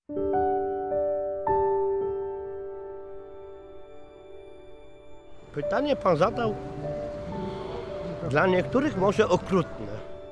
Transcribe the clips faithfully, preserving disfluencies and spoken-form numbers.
Pytanie pan zadał dla niektórych może okrutne.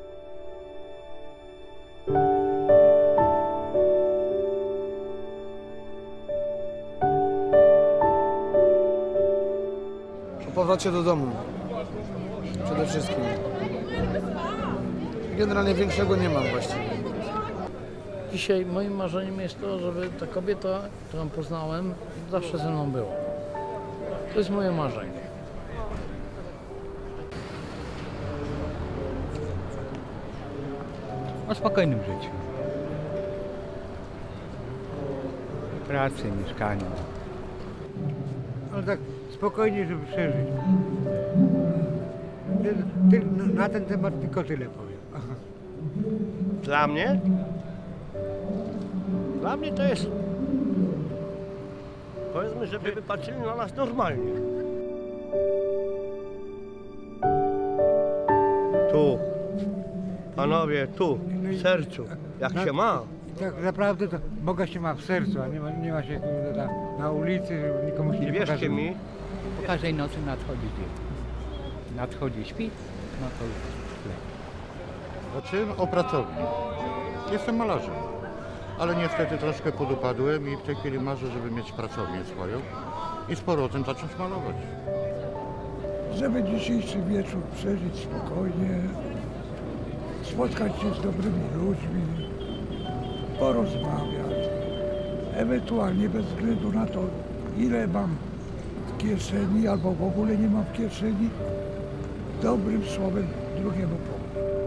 O powrocie do domu. Przede wszystkim. Generalnie większego nie mam właściwie. Dzisiaj moim marzeniem jest to, żeby ta kobieta, którą poznałem, zawsze ze mną była. To jest moje marzenie. O spokojnym życiu. Pracy, mieszkaniu. Ale tak spokojnie, żeby przeżyć. Ty, ty, na ten temat tylko tyle powiem. Dla mnie? Dla mnie to jest, powiedzmy, żeby patrzyli na nas normalnie. Tu, panowie, tu, w sercu, jak się ma. Tak naprawdę to Boga się ma w sercu, a nie ma, nie ma się na, na ulicy, żeby nikomu się I nie wierzcie pokazuje. mi, Po każdej nocy nadchodzi dzień. Nadchodzi świt, no to już lepiej. Znaczy o pracowni. Jestem malarzem, ale niestety troszkę podupadłem i w tej chwili marzę, żeby mieć pracownię swoją i z powrotem zacząć malować. Żeby dzisiejszy wieczór przeżyć spokojnie, spotkać się z dobrymi ludźmi, porozmawiać, ewentualnie bez względu na to, ile mam w kieszeni albo w ogóle nie mam w kieszeni, dobrym słowem drugiemu pomóc.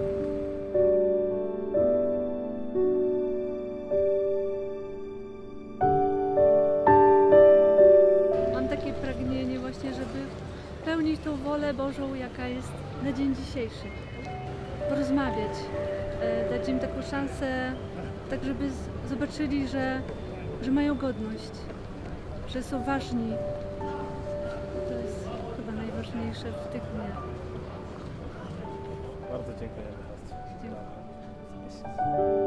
Mam takie pragnienie właśnie, żeby pełnić tą wolę Bożą, jaka jest na dzień dzisiejszy. Porozmawiać, e, dać im taką szansę, tak żeby z- zobaczyli, że, że mają godność, że są ważni. To jest chyba najważniejsze w tych dniach. Bardzo dziękujemy. Dziękuję.